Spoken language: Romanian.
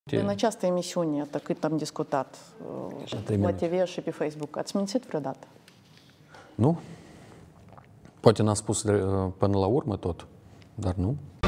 În această emisiune, iată, cât am discutat la TV și pe Facebook, ați mințit vreodată? Nu. Poate n-am spus până la urmă tot, dar nu.